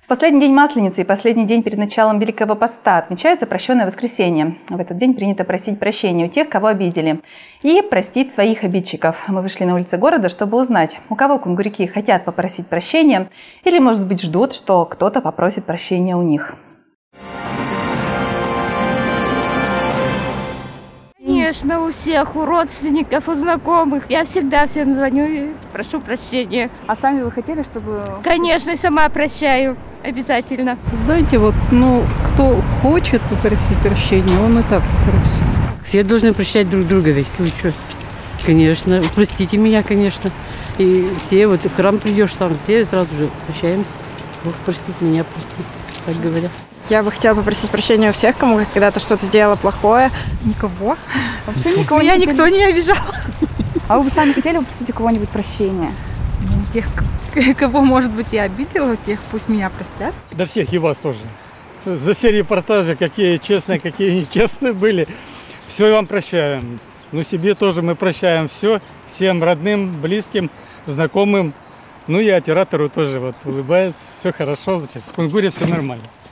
Последний день Масленицы и последний день перед началом Великого Поста отмечается прощенное воскресенье. В этот день принято просить прощения у тех, кого обидели, и простить своих обидчиков. Мы вышли на улицы города, чтобы узнать, у кого кунгуряки хотят попросить прощения или, может быть, ждут, что кто-то попросит прощения у них. Конечно, у всех, у родственников, у знакомых. Я всегда всем звоню и прошу прощения. А сами вы хотели, чтобы... Конечно, сама прощаю. Обязательно. Знаете, кто хочет попросить прощения, он и так просит. Все должны прощать друг друга, ведь вы что? Конечно, простите меня, конечно. И все, в храм придешь, там все сразу же прощаемся. Бог простит, меня простит, так говорят. Я бы хотела попросить прощения у всех, кому когда-то что-то сделала плохое. Никого. Вообще никого меня никто не обижал. А вы бы сами хотели попросить у кого-нибудь прощения? Тех, кого, может быть, я обидела, тех пусть меня простят. Да всех, и вас тоже. За все репортажи, какие честные, какие нечестные были. Все вам прощаем. Ну, себе тоже мы прощаем все. Всем родным, близким, знакомым. Ну и оператору тоже улыбается. Все хорошо. В Кунгуре все нормально.